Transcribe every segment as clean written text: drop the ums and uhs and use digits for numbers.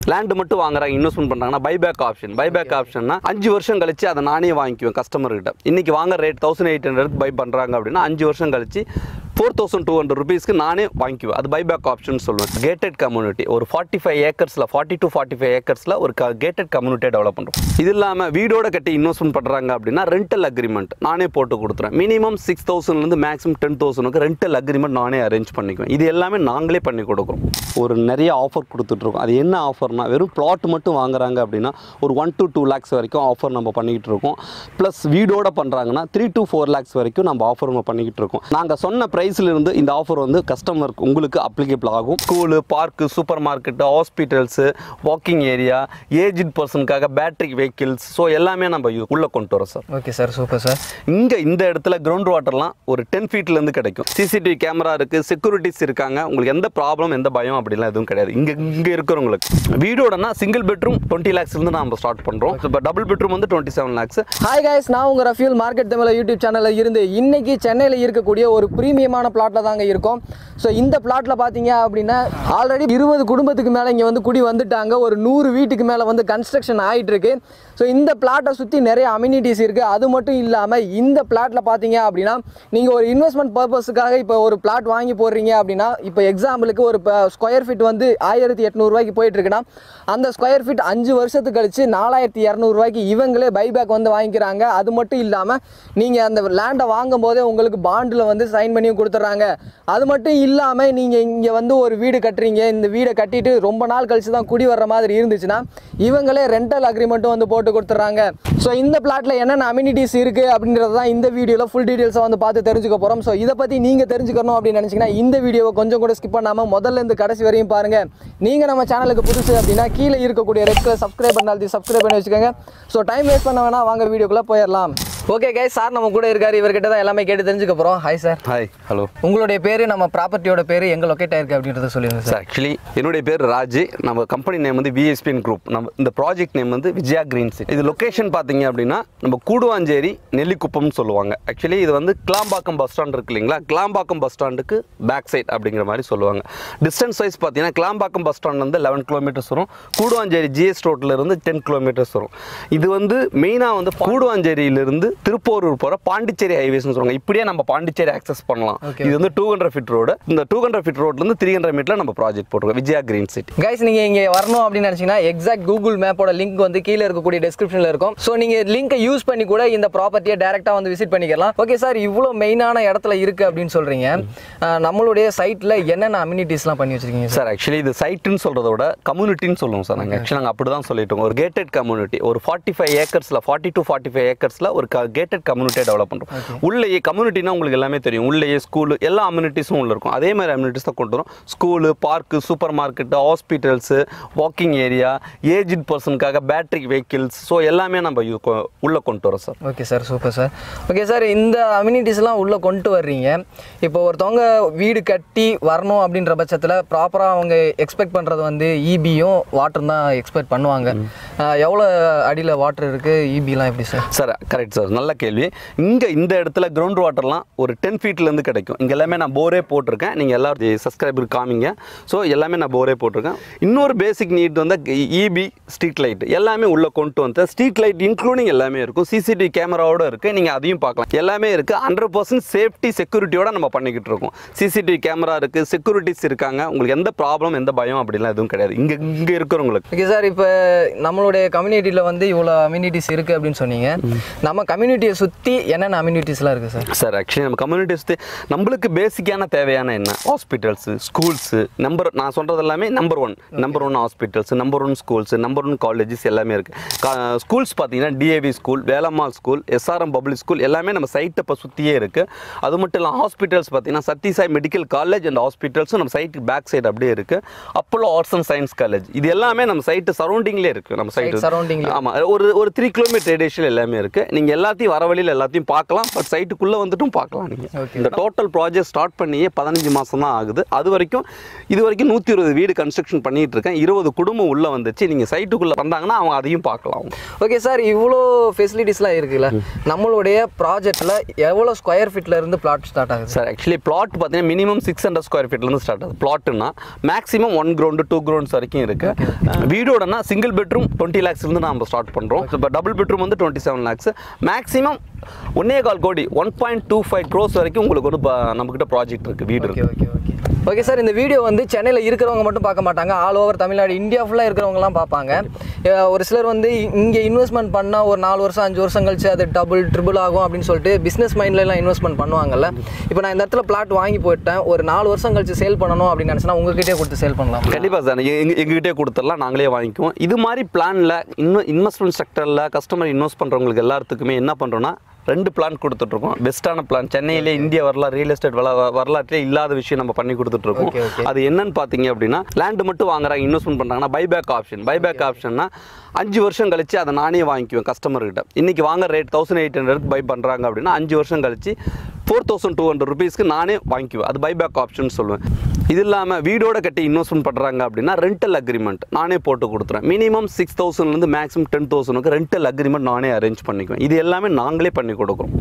Land மட்டும் வாங்குறாங்க investment பண்ணுறாங்கன்னா பைபேக் ஆப்ஷன்னா 5 வருஷம் கழிச்சு அதை நானே வாங்கிக்குவேன் கஸ்டமர்கிட்ட. இன்னைக்கு வாங்க ரேட் 1800 பை பண்ணுறாங்க அப்படின்னா 5 வருஷம் கழிச்சு 4200 rupeesக்கு நானே வாங்கிக்குவேன். அது பைபேக் ஆப்ஷன் சொல்லுவேன். கேட்டட் கம்யூனிட்டி ஒரு 40 to 45 ஏக்கர்ஸில் ஒரு கேட்டட் கம்யூனிட்டியை டெவலப் பண்ணுறோம். இது இல்லாமல் வீடோட கட்டி இன்வெஸ்ட்மெண்ட் பண்ணுறாங்க அப்படின்னா ரெண்டல் அக்ரிமெண்ட் நானே போட்டு கொடுத்துறேன். மினிமம் 6000லேருந்து மேக்ஸிமம் 10,000க்கு ரெண்டல் அக்ரிமெண்ட் நானே அரேஞ்ச் பண்ணிக்குவேன். இது எல்லாமே நாங்களே பண்ணி கொடுக்குறோம். ஒரு நிறைய ஆஃபர் கொடுத்துட்ருக்கோம். அது என்ன ஆஃபர்னா வெறும் பிளாட் மட்டும் வாங்குறாங்க அப்படின்னா ஒரு 1 to 2 lakhs வரைக்கும் ஆஃபர் நம்ம பண்ணிக்கிட்டு இருக்கோம். ப்ளஸ் வீடோட பண்ணுறாங்கன்னா 3 to 4 lakhs வரைக்கும் நம்ம ஆஃபர் நம்ம பண்ணிக்கிட்டு இருக்கோம். நாங்கள் சொன்ன ப்ரைஸ்லேருந்து இந்த ஆஃபர் வந்து கஸ்டமருக்கு உங்களுக்கு அப்ளிகேபிள் ஆகும். School, park, super market, hospitals, walking area, aged பர்சனுக்காக பேட்டரி வெஹிக்கிள்ஸ், ஸோ எல்லாமே நம்ம உள்ளே கொண்டு வரோம் sir. Okay sir, super sir. இங்கே இந்த இடத்துல கிரவுண்ட் வாட்டர்லாம் ஒரு 10 feetலேருந்து கிடைக்கும். சிசிடிவி கேமரா இருக்குது, செக்யூரிட்டிஸ் இருக்காங்க. உங்களுக்கு எந்த ப்ராப்ளம் எந்த பயம் அப்படிலாம் எதுவும் கிடையாது. இங்கே இருக்கிறவங்களுக்கு வீடோடனா சிங்கிள் பெட்ரூம் 20 lakhsலேருந்து நம்ம ஸ்டார்ட் பண்ணுறோம். இப்போ டபுள் பெட்ரூம் வந்து 27 lakhs. ஹாய் கைஸ், நான் உங்கள் ரஃபியூல் மார்க்கெட் தமிழ் யூடியூப் சேனலில் இருந்து இன்னைக்கு சென்னையில் இருக்கக்கூடிய ஒரு ப்ரீமியமான பிளாட்டில் தாங்க இருக்கோம். ஸோ இந்த பிளாட்டில் பார்த்தீங்க அப்படின்னா ஆல்ரெடி 20 குடும்பத்துக்கு மேலே இங்கே வந்து குடி வந்துட்டாங்க. ஒரு 100 வீட்டுக்கு மேலே வந்து கன்ஸ்ட்ரக்ஷன் ஆகிட்டு இருக்கு. ஸோ இந்த பிளாட்டை சுற்றி நிறைய அம்யூனிட்டிஸ் இருக்குது. அது மட்டும் இல்லாமல் இந்த பிளாட்டில் பார்த்தீங்க அப்படின்னா நீங்கள் ஒரு இன்வெஸ்ட்மெண்ட் பர்பஸுக்காக இப்போ ஒரு பிளாட் வாங்கி போடுறீங்க அப்படின்னா இப்போ எக்ஸாம்பிளுக்கு ஒரு ஸ்கொயர் ஃபீட் வந்து 1800 ரூபாய்க்கு போயிட்டு இருக்குன்னா அந்த ஸ்கொயர் ஃபீட் 5 வருஷத்துக்கு கழிச்சு 4200 ரூபாய்க்கு இவங்களே பைபேக் வந்து வாங்கிக்கிறாங்க. அது மட்டும் இல்லாமல் நீங்கள் அந்த லேண்டை வாங்கும் போதே உங்களுக்கு பாண்டில் வந்து சைன் பண்ணி கொடுத்துட்றாங்க. அது மட்டும் இல்லாமல் நீங்கள் இங்கே வந்து ஒரு வீடு கட்டுறீங்க, இந்த வீடை கட்டிட்டு ரொம்ப நாள் கழிச்சு தான் குடி வர்ற மாதிரி இருந்துச்சுன்னா இவங்களே ரெண்டல் அக்ரிமெண்ட்டும் வந்து போட்டு கொடுத்துட்றாங்க. ஸோ இந்த பிளாட்டில் என்னென்ன அம்யூனிட்டிஸ் இருக்குது அப்படின்றது தான் இந்த வீடியோவில் ஃபுல் டீட்டெயில்ஸாக வந்து பார்த்து தெரிஞ்சுக்க போகிறோம். ஸோ இதை பற்றி நீங்கள் தெரிஞ்சுக்கணும் அப்படின்னு நினச்சிங்கன்னா இந்த வீடியோவை கொஞ்சம் கூட ஸ்கிப் பண்ணாமல் முதல்ல இருந்து கடைசி வரையும் பாருங்கள். நீங்கள் நம்ம சேனலுக்கு புதுசு அப்படின்னா கீழே இருக்கக்கூடிய ரெட் கலர் சப்ஸ்கிரைப் பண்ணாலும் சப்ஸ்கிரைப் பண்ணி வச்சுக்கோங்க. ஸோ டைம் வேஸ்ட் பண்ண வேணா, வாங்க வீடியோக்குள்ளே போயிடலாம். ஓகே கைஸ், சார் நம்ம கூட இருக்காரு. இவர்கிட்ட தான் எல்லாமே கேட்டு தெரிஞ்சுக்க போகிறோம். Hi sir. Hi, hello. உங்களுடைய பேர், நம்ம ப்ராப்பர்ட்டியோட பேர், எங்கே லொக்கேட் ஆயிருக்கு அப்படின்றத சொல்லுங்கள் சார். ஆக்சுவலி என்னுடைய பேர் ராஜ். நம்ம கம்பெனி நேம் வந்து VSPN குரூப். நம்ம இந்த ப்ராஜெக்ட் நேம் வந்து விஜயா கிரீன் சிட்டி. இது லொக்கேஷன் பார்த்தீங்க அப்படின்னா நம்ம கூடுவாஞ்சேரி நெல்லிக்குப்பம்னு சொல்லுவாங்க. ஆக்சுவலி இது வந்து கிளாம்பாக்கம் பஸ் ஸ்டாண்ட் இருக்கு இல்லைங்களா, கிளாம்பாக்கம் பஸ் ஸ்டாண்டுக்கு பேக் சைட் அப்படிங்கிற மாதிரி சொல்லுவாங்க. டிஸ்டன்ஸ் வைஸ் பார்த்தீங்கன்னா கிளாம்பாக்கம் பஸ் ஸ்டாண்ட் வந்து 11 kilometers வரும். கூடுவாஞ்சேரி GS ரோட்ல இருந்து 10 kilometers வரும். இது வந்து மெயினாக வந்து கூடுவாஞ்சேரியிலிருந்து திருப்பூரூர் போகிற பாண்டிச்சேரி ஹைவேஸ்னு சொல்லுவாங்க. இப்படியே நம்ம பாண்டிச்சேரி ஆக்சஸ் பண்ணலாம். இது வந்து 200 feet ரோடு. இந்த 200 feet ரோட்லேருந்து 300 மீட்டரில் நம்ம ப்ராஜெக்ட் போட்டுருக்கோம், விஜயா கிரீன் சிட்டி. கைஸ், நீங்கள் இங்கே வரணும் அப்படின்னு நினச்சிங்கன்னா எக்ஸாக்ட் கூகுள் மேப்போட லிங்க் வந்து கீழே இருக்கக்கூடிய டிஸ்கிரிப்ஷனில் இருக்கும். ஸோ நீங்கள் லிங்கை யூஸ் பண்ணி கூட இந்த ப்ராப்பர்ட்டியை டேரெக்டாக வந்து விசிட் பண்ணிக்கலாம். ஓகே சார், இவ்வளோ மெயினான இடத்துல இருக்குது அப்படின்னு சொல்கிறீங்க. நம்மளுடைய சைட்டில் என்னென்ன அம்யூனிட்டிஸ்லாம் பண்ணி வச்சிருக்கீங்க சார்? ஆக்சுவலி இது சைட்டுன்னு சொல்கிறத விட கம்யூனிட்டின்னு சொல்லுவோம் சார். நாங்கள் அப்படி தான் சொல்லிட்டோம். ஒரு கேட்டட் கம்யூனிட்டி ஒரு 40 to 45 ஏக்கர்ஸில் ஒரு கேட்டட் கம்யூனிட்டியை டெவலப் பண்ணுறோம். உள்ளேயே கம்யூனிட்டினா உங்களுக்கு எல்லாமே தெரியும். உள்ளேயே ஸ்கூலு எல்லா அம்யூனிட்டிஸும் உள்ள இருக்கும். அதே மாதிரி அம்யூனிட்டிஸ் தான் கொண்டு வரும். School, park, super market, hospitals, walking area, aged பர்சனுக்காக பேட்டரி வெஹிக்கிள்ஸ், ஸோ எல்லாமே நம்ம உள்ளே கொண்டு வரோம் sir. Okay sir, super sir. Okay sir, இந்த அம்யூனிட்டிஸ்லாம் உள்ளே கொண்டு வர்றீங்க. இப்போ ஒருத்தவங்க வீடு கட்டி வரணும் அப்படின்ற பட்சத்தில் ப்ராப்பராக அவங்க எக்ஸ்பெக்ட் பண்ணுறது வந்து இபியும் வாட்டரும் தான் எக்ஸ்பெக்ட் பண்ணுவாங்க. எவ்வளோ அடியில் வாட்டர் இருக்குது, இபிலாம் எப்படி சார்? சார் கரெக்ட் சார், நல்ல கேள்வி. இங்கே இந்த இடத்துல கிரவுண்ட் வாட்டர்லாம் ஒரு 10 feetலேருந்து கிடைக்கும். இங்கே எல்லாமே நான் போரே போட்டிருக்கேன். நீங்கள் எல்லாரும் சப்ஸ்கிரைபர் காமிங்க. ஸோ எல்லாமே நான் போரே போட்டிருக்கேன். இன்னொரு பேசிக் நீட் வந்து இபி, ஸ்ட்ரீட் லைட் எல்லாமே உள்ளே கொண்டு வந்து ஸ்ட்ரீட் லைட் இன்க்ளூடிங் எல்லாமே இருக்கும். சிசிடிவி கேமராவோடு இருக்குது. நீங்கள் அதையும் பார்க்கலாம். எல்லாமே இருக்குது. 100% சேஃப்டி செக்யூரிட்டியோட நம்ம பண்ணிக்கிட்டு இருக்கோம். சிசிடிவி கேமரா இருக்குது, செக்யூரிட்டிஸ் இருக்காங்க. உங்களுக்கு எந்த ப்ராப்ளம் எந்த பயம் அப்படிலாம் எதுவும் கிடையாது இங்கே இருக்கிறவங்களுக்கு. ஓகே சார், இப்போ நம்மளுடைய கம்யூனிட்டியில் வந்து இவ்வளோ அம்யூனிட்டிஸ் இருக்குது அப்படின்னு சொன்னீங்க. நம்ம கம்யூனிட்டியை சுற்றி என்னென்ன அம்யூனிட்டிஸ்லாம் இருக்குது சார்? சார் ஆக்சுவலி நம்ம கம்யூனிட்டி சுற்றி நம்மளுக்கு பேசிக்கான தேவையான என்ன, ஹாஸ்பிட்டல்ஸு, ஸ்கூல்ஸு, நான் சொல்கிறது எல்லாமே number one hospitals, number 1 schools, number 1 colleges எல்லாமே இருக்குது. ஸ்கூல்ஸ் பார்த்தீங்கன்னா DAV school, Velammal school, SRM public school எல்லாமே நம்ம சைட்டை இப்போ சுற்றியே இருக்குது. அது மட்டும் இல்லை ஹாஸ்பிட்டல்ஸ் பார்த்தீங்கன்னா சத்யசாய் மெடிக்கல் காலேஜ் அண்ட் ஹாஸ்பிட்டல்ஸும் நம்ம சைட்டுக்கு பேக் சைடு அப்படியே இருக்குது. Apollo arts and science college, இது எல்லாமே நம்ம சைட்டு சரௌண்டிங்லேயே இருக்குது. நம்ம நம்ம சைட் சரௌண்டிங். ஆமாம், ஒரு 3 கிலோமீட்டர் ரேடியேஷன் எல்லாமே இருக்குது. நீங்கள் எல்லாத்தையும் வர வழியில் எல்லாத்தையும் பார்க்கலாம். பட் சைட்டுக்குள்ளே வந்துட்டும் பார்க்கலாம் நீங்கள். இந்த டோட்டல் ப்ராஜெக்ட் ஸ்டார்ட் பண்ணியே 15 மாதம் தான் ஆகுது. இது வரைக்கும் 120 வீடு கன்ஸ்ட்ரக்ஷன் பண்ணிகிட்டு இருக்கேன். 20 குடும்பம் உள்ளே வந்துச்சு. நீங்கள் சைட்டுக்குள்ளே வந்தாங்கன்னா அவங்க அதையும் பார்க்கலாம். ஓகே சார், இவ்வளோ ஃபெசிலிட்டிஸ்லாம் இருக்குல்ல, நம்மளுடைய ப்ராஜெக்ட்டில் எவ்வளோ ஸ்கொயர் ஃபீட்டில் இருந்து பிளாட் ஸ்டார்ட் ஆகுது சார்? ஆக்சுவலி பிளாட் பார்த்தீங்கன்னா மினிமம் 600 ஸ்கொயர் ஃபீட்லேருந்து ஸ்டார்ட் ஆகுது. பிளாட்னா மேக்ஸிமம் 1 கிரவுண்டு 2 கிரவுண்ட்ஸ் வரைக்கும் இருக்குது. வீடோடனா சிங்கிள் பெட்ரூம் 20 lakhsலேருந்து நம்ம ஸ்டார்ட் பண்ணுறோம். இப்போ டபுள் பெட்ரூம் வந்து 27 lakhs. மேக்ஸிமம் 1.25 கோடி 1.25 crores வரைக்கும் உங்களுக்கு வந்து நம்மக்கிட்ட ப்ராஜெக்ட் இருக்குது, வீடு இருக்குது. ஓகே சார், இந்த வீடியோ வந்து சென்னையில் இருக்கிறவங்க மட்டும் பார்க்க மாட்டாங்க, ஆல் ஓவர் தமிழ்நாடு இந்தியா ஃபுல்லாக இருக்கிறவங்கலாம் பார்ப்பாங்க. ஒரு சிலர் வந்து இங்கே இன்வெஸ்ட்மெண்ட் பண்ணால் ஒரு 4 வருஷம் 5 வருஷம் கழிச்சு அது ட்ரிபிள் ஆகும் அப்படின்னு சொல்லிட்டு பிஸ்னஸ் மைண்ட்லலாம் இன்வெஸ்ட்மெண்ட் பண்ணுவாங்கல்ல. இப்போ நான் இந்த இடத்துல பிளாட் வாங்கி போயிட்டேன், ஒரு 4 வருஷம் கழிச்சு சேல் பண்ணணும் அப்படின்னு நினச்சினா உங்ககிட்டே கொடுத்து சேல் பண்ணலாம்? கண்டிப்பாக சார், எங்ககிட்டே கொடுத்துடலாம், நாங்களே வாங்கிக்குவோம். இது மாதிரி பிளானில் இன்வெஸ்ட்மெண்ட் செக்டரில் கஸ்டமர் இன்வெஸ்ட் பண்ணுறவங்களுக்கு எல்லாத்துக்குமே என்ன பண்ணுறோன்னா 2 பிளான் கொடுத்துட்ருக்கோம். பெஸ்ட்டான பிளான் சென்னையிலே இந்திய வரலாறு ரியல் எஸ்டேட் வரலாற்றிலே இல்லாத விஷயம் நம்ம பண்ணி கொடுத்துட்ருக்கோம். அது என்னன்னு பார்த்தீங்க அப்படின்னா, லேண்டு மட்டும் வாங்குறாங்க, இன்வெஸ்ட்மெண்ட் பண்ணுறாங்கன்னா பைபேக் ஆப்ஷன்னா 5 வருஷம் கழிச்சு அதை நானே வாங்கிக்குவேன் கஸ்டமர்கிட்ட. இன்றைக்கி வாங்க ரேட் 1800 பை பண்ணுறாங்க அப்படின்னா 5 வருஷம் கழிச்சு 4200 rupeesக்கு நானே வாங்கிக்குவேன். அது பைபேக் ஆப்ஷன் சொல்லுவேன். இது இல்லாமல் வீடோட கட்டி இன்வெஸ்ட்மெண்ட் பண்ணுறாங்க அப்படின்னா ரெண்டல் அக்ரிமெண்ட் நானே போட்டு கொடுத்துறேன். மினிமம் 6000லேருந்து மேக்ஸிமம் 10,000க்கு ரெண்டல் அக்ரிமெண்ட் நானே அரேஞ்ச் பண்ணிக்குவேன். இது எல்லாமே நாங்களே பண்ணி கொடுக்குறோம்.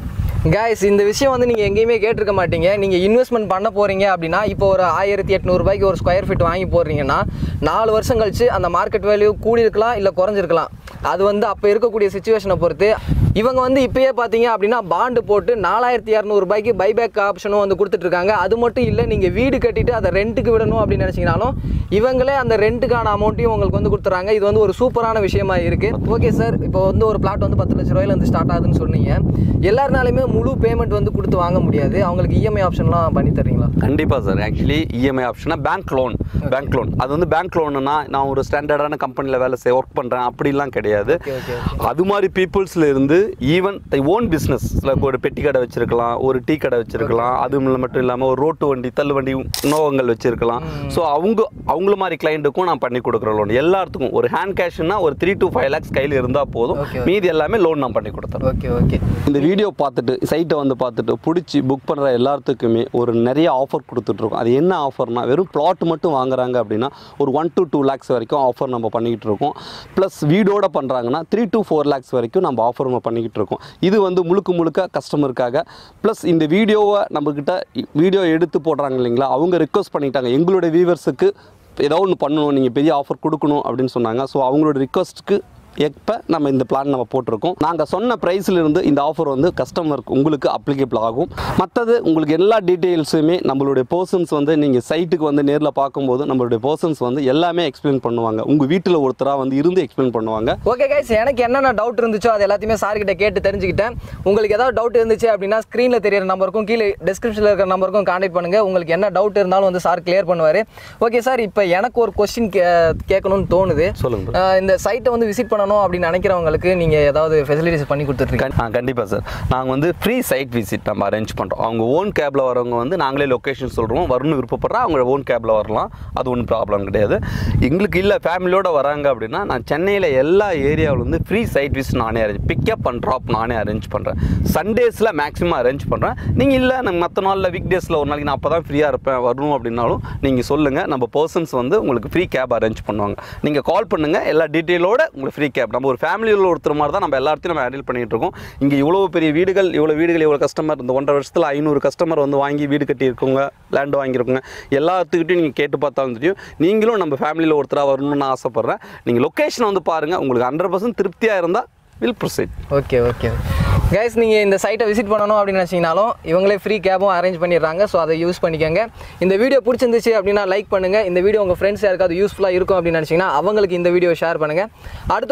கைஸ், இந்த விஷயம் வந்து நீங்கள் எங்கேயுமே கேட்டிருக்க மாட்டீங்க. நீங்கள் இன்வெஸ்ட்மெண்ட் பண்ண போகிறீங்க அப்படின்னா, இப்போ ஒரு 1800 ரூபாய்க்கு ஒரு ஸ்கொயர் ஃபீட் வாங்கி போடுறீங்கன்னா 4 வருஷம் கழிச்சு அந்த மார்க்கெட் வேல்யூ கூடியிருக்கலாம் இல்லை குறைஞ்சிருக்கலாம். அது வந்து அப்போ இருக்கக்கூடிய சிச்சுவேஷனை பொறுத்து. இவங்க வந்து இப்போயே பார்த்தீங்க அப்படின்னா பாண்டு போட்டு 4200 ரூபாய்க்கு பைபேக் ஆப்ஷனும் வந்து கொடுத்துட்ருக்காங்க. அது மட்டும் இல்லை, நீங்கள் வீடு கட்டிட்டு அதை ரெண்ட்டுக்கு விடணும் அப்படின்னு நினச்சிங்கனாலும் இவங்களே அந்த ரெண்ட்டுக்கான அமௌண்ட்டையும் உங்களுக்கு வந்து கொடுத்துறாங்க. இது வந்து ஒரு சூப்பரான விஷயமா இருக்குது. ஓகே சார், இப்போ வந்து ஒரு பிளாட் வந்து 10 லட்ச ரூபாயில வந்து ஸ்டார்ட் ஆகுதுன்னு சொன்னீங்க. எல்லாருனாலுமே முழு பேமெண்ட் வந்து கொடுத்து வாங்க முடியாது. அவங்களுக்கு இஎம்ஐ ஆப்ஷன்லாம் பண்ணி தர்றீங்களா? கண்டிப்பாக சார். ஆக்சுவலி இஎம்ஐ ஆப்ஷனா பேங்க் லோன் அது வந்து பேங்க் லோனுன்னா நான் ஒரு ஸ்டாண்டர்டான கம்பெனியில் வேலை ஒர்க் பண்ணுறேன் அப்படிலாம் கிடையாது. அது மாதிரி பீப்புள்ஸில் இருந்து ஈவன் ஓன் பிஸ்னஸ் ஒரு பெட்டி கடை வச்சிருக்கலாம், ஒரு டீ கடை வச்சிருக்கலாம், அது மட்டும் இல்லாமல் ஒரு ரோட்டு வண்டி தள்ளு வண்டி உணவகங்கள் வச்சிருக்கலாம். ஸோ அவங்கள மாதிரி கிளைண்ட்டுக்கும் நான் பண்ணி கொடுக்குற லோன் எல்லாத்துக்கும் ஒரு ஹேண்ட் கேஷ்னா ஒரு 3 to 5 lakhs கையில் இருந்தால் போதும். மீதி எல்லாமே லோன் நான் பண்ணி கொடுத்தேன். ஓகே. இந்த வீடியோ பார்த்துட்டு சைட்டை வந்து பார்த்துட்டு பிடிச்சி புக் பண்ணுற எல்லாத்துக்குமே ஒரு நிறைய ஆஃபர் கொடுத்துட்ருக்கோம். அது என்ன ஆஃபர்னா, வெறும் பிளாட் மட்டும் வாங்குறாங்க அப்படின்னா ஒரு 1 to 2 lakhs வரைக்கும் ஆஃபர் நம்ம பண்ணிக்கிட்டு இருக்கோம். ப்ளஸ் வீடோட பண்ணுறாங்கன்னா 3 to 4 lakhs வரைக்கும் நம்ம ஆஃபர் நம்ம பண்ணிக்கிட்டு இருக்கோம். இது வந்து முழுக்க கஸ்டமருக்காக. ப்ளஸ் இந்த வீடியோவை நம்மக்கிட்ட வீடியோ எடுத்து போடுறாங்க இல்லைங்களா, அவங்க ரிக்வஸ்ட் பண்ணிட்டாங்க எங்களுடைய வியூவர்ஸுக்கு ஏதோ ஒன்று பண்ணணும், நீங்கள் பெரிய ஆஃபர் கொடுக்கணும் அப்படின்னு சொன்னாங்க. ஸோ அவங்களோட ரிக்வஸ்ட்டுக்கு எப்போ நம்ம இந்த பிளான் நம்ம போட்டிருக்கோம். நாங்கள் சொன்ன ப்ரைஸிலிருந்து இந்த ஆஃபர் வந்து கஸ்டமருக்கு உங்களுக்கு அப்ளிகேபிள் ஆகும். மற்றது உங்களுக்கு எல்லா டீட்டெயில்ஸுமே நம்மளுடைய பர்சன்ஸ் வந்து நீங்கள் சைட்டுக்கு வந்து நேரில் பார்க்கும்போது நம்மளுடைய பர்சன்ஸ் வந்து எல்லாமே எக்ஸ்பிளைன் பண்ணுவாங்க. உங்கள் வீட்டில் ஒருத்தராக வந்து இருந்து எக்ஸ்பிளைன் பண்ணுவாங்க. ஓகே கைஸ், எனக்கு என்னென்ன டவுட் இருந்துச்சோ அது எல்லாத்தையுமே சார்கிட்ட கேட்டு தெரிஞ்சுக்கிட்டேன். உங்களுக்கு ஏதாவது டவுட் இருந்துச்சு அப்படின்னா ஸ்க்ரீனில் தெரியிற நம்பருக்கும் கீழே டிஸ்கிரிப்ஷனில் இருக்கிற நம்பருக்கும் கான்டாக்ட் பண்ணுங்கள். உங்களுக்கு என்ன டவுட் இருந்தாலும் வந்து சார் கிளியர் பண்ணுவார். ஓகே சார், இப்போ எனக்கு ஒரு கொஸ்டின் கேட்கணும்னு தோணுது. சொல்லுங்கள். இந்த சைட்டை வந்து விசிட் பண்ணணும் அப்படின்னு நினைக்கிறவங்களுக்கு நீங்கள் ஏதாவது ஃபெசிலிட்டிஸ் பண்ணி கொடுத்துருக்கீங்க? கண்டிப்பாக சார். நாங்கள் வந்து ஃப்ரீ சைட் விசிட் நம்ம அரேஞ்ச் பண்ணுறோம். அவங்க ஓன் கேபில் வரவங்க வந்து நாங்களே லொக்கேஷன் சொல்கிறோம், வரணும்னு விருப்பப்படுறா அவங்க ஓன் கேபில் வரலாம். அது ஒன்றும் ப்ராப்ளம் கிடையாது. எங்களுக்கு இல்லை ஃபேமிலியோடு வராங்க அப்படின்னா நான் சென்னையில் எல்லா ஏரியாவில் வந்து ஃப்ரீ சைட் விசிட் நானே பிக்கப் அண்ட் ட்ராப் நானே அரேஞ்ச் பண்ணுறேன். சண்டேஸில் மேக்ஸிமம் அரேஞ்ச் பண்ணுறேன். நீங்கள் இல்லை நாங்கள் மற்ற நாளில் வீக் டேஸில் ஒரு நாளைக்கு நான் அப்போ தான் ஃப்ரீயாக இருப்பேன் வரணும் அப்படின்னாலும் நீங்கள் சொல்லுங்கள். நம்ம பர்சன்ஸ் வந்து உங்களுக்கு ஃப்ரீ கேப் அரேஞ்ச் பண்ணுவாங்க. நீங்கள் கால் பண்ணுங்கள், எல்லா டீட்டெயிலோட உங்களுக்கு ஃப்ரீ கேப். நம்ம ஒரு ஃபேமிலியில் ஒருத்தர் மாதிரி தான் நம்ம எல்லாத்தையும் நம்ம ஹேண்டில் பண்ணிகிட்டு இருக்கோம். இங்கே இவ்வளோ பெரிய வீடுகள் இவ்வளோ கஸ்டமர் இந்த 1.5 வருஷத்தில் 500 கஸ்டமர் வந்து வாங்கி வீடு கட்டியிருக்கோங்க, லேண்டு வாங்கியிருக்கோங்க. எல்லாத்துக்கிட்டையும் நீங்கள் கேட்டு பார்த்தாலும் தெரியும். நீங்களும் நம்ம ஃபேமிலியில் ஒருத்தராக வரணும்னு நான் ஆசைப்பட்றேன். நீங்கள் லொக்கேஷன் வந்து பாருங்கள், உங்களுக்கு 100% திருப்தியாக இருந்தால் வில் ப்ரொசீட். ஓகே கைஸ், நீங்கள் இந்த சைட்டை விசிட் பண்ணணும் அப்படின்னு நினச்சிங்கனாலும் இவங்களே ஃப்ரீ கேபும் அரேஞ்ச் பண்ணிடுறாங்க. ஸோ அதை யூஸ் பண்ணிக்கோங்க. இந்த வீடியோ பிடிச்சிருந்துச்சு அப்படின்னா லைக் பண்ணுங்கள். இந்த வீடியோ உங்கள் ஃப்ரெண்ட்ஸ் யாருக்காவது யூஸ்ஃபுல்லாக இருக்கும் அப்படின்னு நினச்சிங்கன்னா அவங்களுக்கு இந்த வீடியோ ஷேர் பண்ணுங்கள்.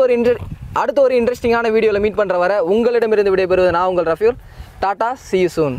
அடுத்த ஒரு இன்ட்ரெஸ்டிங்கான வீடியோவில் மீட் பண்ணுற வரை உங்களிடமிருந்து விடைபெறுவது நான் உங்கள் Rafiul. Tata, see you soon.